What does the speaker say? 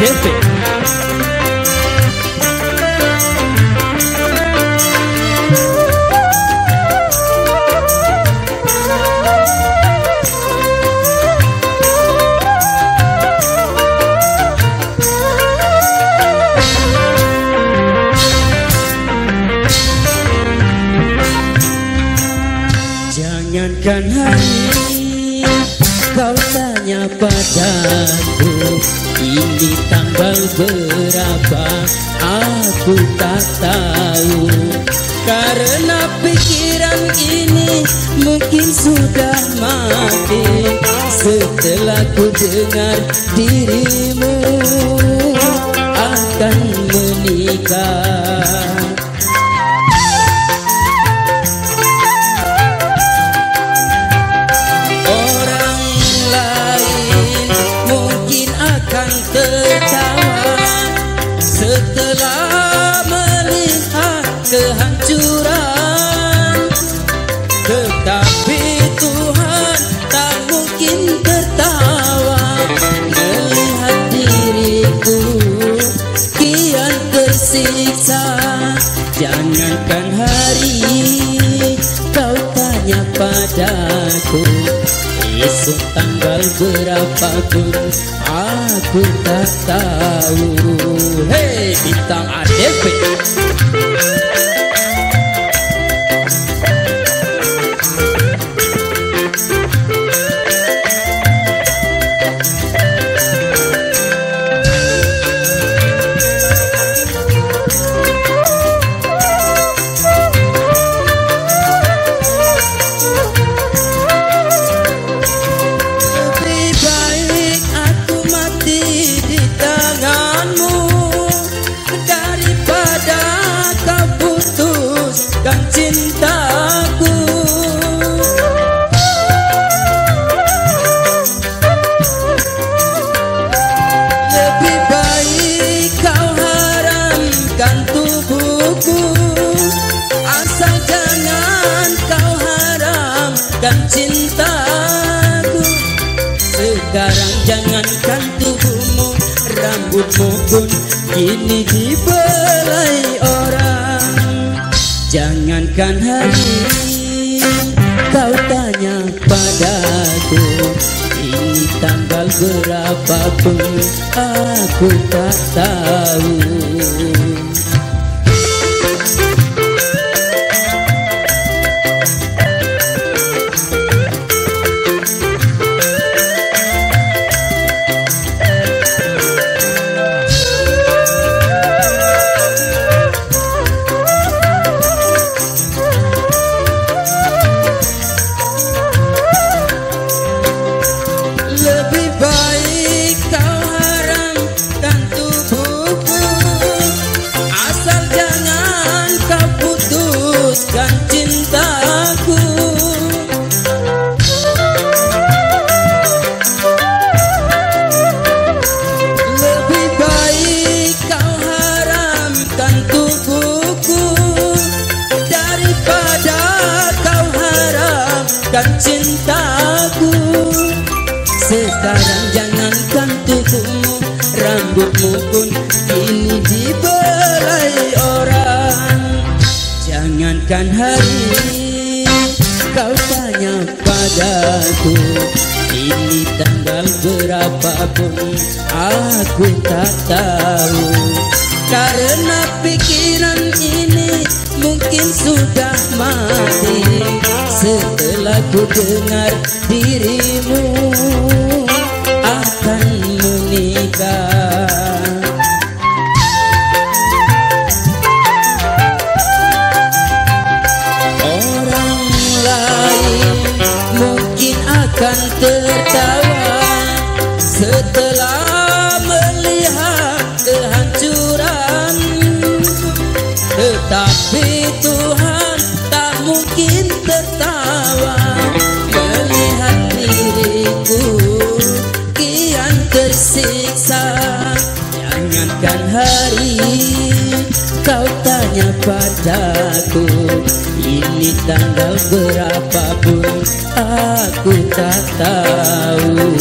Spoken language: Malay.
ADV. Jangankan hari kau tanya padaku ini tanggal berapa, aku tak tahu. Karena pikiran ini mungkin sudah mati setelah ku dengar dirimu akan menikah. Tertawa setelah melihat kehancuran, tetapi Tuhan tak mungkin tertawa melihat diriku kian tersiksa. Jangankan hari kau tanya padaku esok tanggal berapa pun aku tak tahu. Hei bintang ADV. Cintaku lebih baik kau haramkan tubuhku, asal jangan kau haramkan cintaku. Sekarang jangankan tubuhmu, rambutmu pun kini dibelai orang. Jangankan hari kau tanya padaku ini tanggal berapa pun aku tak tahu. Lebih baik kau haramkan tubuhku, asal jangan kau putuskan cintaku. Lebih baik kau haramkan tubuhku daripada kau haramkan cintaku. Sekarang jangankan tubuhmu, rambutmu pun kini dibelai orang. Jangankan hari kau tanya padaku ini tanggal berapa pun aku tak tahu. Karena pikiran ini mungkin sudah mati setelah ku dengar dirimu akan menikah. Orang lain mungkin akan tertawa setelah melihat kehancuran, tetapi Tuhan tak mungkin tertawa melihat diriku kian tersiksa. Jangankan hari kau tanya padaku ini tanggal berapa pun aku tak tahu.